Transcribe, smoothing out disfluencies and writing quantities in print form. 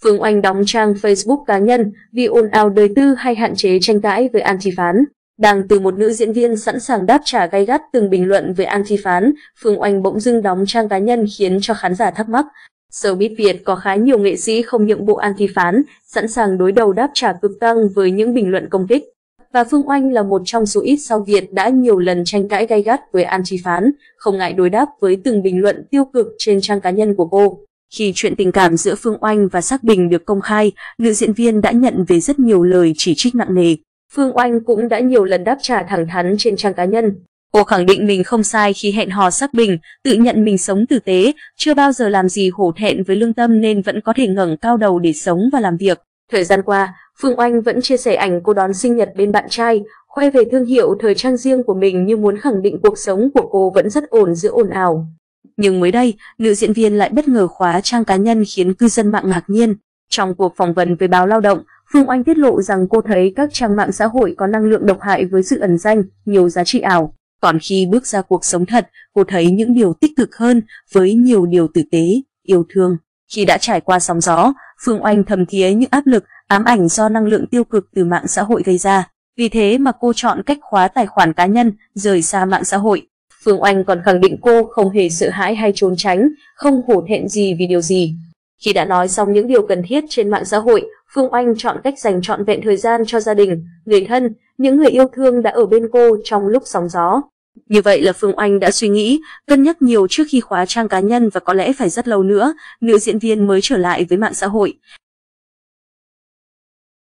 Phương Oanh đóng trang Facebook cá nhân vì ồn ào đời tư hay hạn chế tranh cãi với An Thi Phán. Đang từ một nữ diễn viên sẵn sàng đáp trả gay gắt từng bình luận về An Thi Phán, Phương Oanh bỗng dưng đóng trang cá nhân khiến cho khán giả thắc mắc. Showbiz Việt có khá nhiều nghệ sĩ không nhượng bộ An Thi Phán, sẵn sàng đối đầu đáp trả cực tăng với những bình luận công kích. Và Phương Oanh là một trong số ít sao Việt đã nhiều lần tranh cãi gay gắt với An Thi Phán, không ngại đối đáp với từng bình luận tiêu cực trên trang cá nhân của cô. Khi chuyện tình cảm giữa Phương Oanh và Sắc Bình được công khai, nữ diễn viên đã nhận về rất nhiều lời chỉ trích nặng nề. Phương Oanh cũng đã nhiều lần đáp trả thẳng thắn trên trang cá nhân. Cô khẳng định mình không sai khi hẹn hò Sắc Bình, tự nhận mình sống tử tế, chưa bao giờ làm gì hổ thẹn với lương tâm nên vẫn có thể ngẩng cao đầu để sống và làm việc. Thời gian qua, Phương Oanh vẫn chia sẻ ảnh cô đón sinh nhật bên bạn trai, khoe về thương hiệu thời trang riêng của mình như muốn khẳng định cuộc sống của cô vẫn rất ổn giữa ồn ào. Nhưng mới đây, nữ diễn viên lại bất ngờ khóa trang cá nhân khiến cư dân mạng ngạc nhiên. Trong cuộc phỏng vấn với báo Lao động, Phương Oanh tiết lộ rằng cô thấy các trang mạng xã hội có năng lượng độc hại với sự ẩn danh, nhiều giá trị ảo. Còn khi bước ra cuộc sống thật, cô thấy những điều tích cực hơn với nhiều điều tử tế, yêu thương. Khi đã trải qua sóng gió, Phương Oanh thầm thía những áp lực, ám ảnh do năng lượng tiêu cực từ mạng xã hội gây ra. Vì thế mà cô chọn cách khóa tài khoản cá nhân, rời xa mạng xã hội. Phương Oanh còn khẳng định cô không hề sợ hãi hay trốn tránh, không hổ thẹn gì vì điều gì. Khi đã nói xong những điều cần thiết trên mạng xã hội, Phương Oanh chọn cách dành trọn vẹn thời gian cho gia đình, người thân, những người yêu thương đã ở bên cô trong lúc sóng gió. Như vậy là Phương Oanh đã suy nghĩ, cân nhắc nhiều trước khi khóa trang cá nhân và có lẽ phải rất lâu nữa, nữ diễn viên mới trở lại với mạng xã hội.